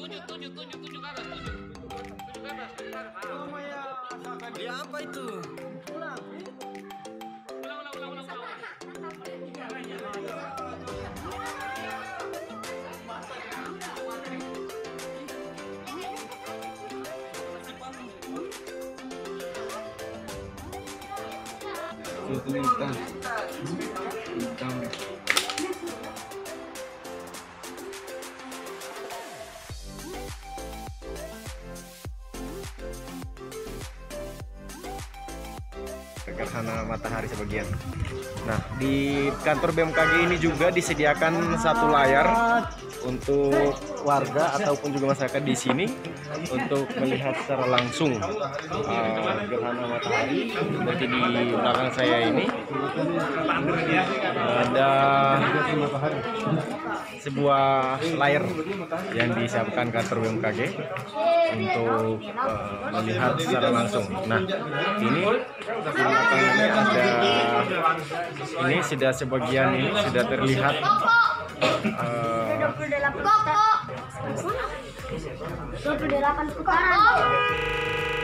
Tunjuk ke atas, tunjuk ke atas. Ya apa itu? Ulang. Gerhana matahari sebagian. Nah, di kantor BMKG ini juga disediakan satu layar untuk warga ataupun juga masyarakat di sini untuk melihat secara langsung gerhana matahari. Seperti di belakang saya ini ada sebuah layar yang disiapkan kantor BMKG untuk melihat secara langsung. Nah, ini di belakang ini ada, ini sudah sebagian ini sudah terlihat Kok 28 sekarang.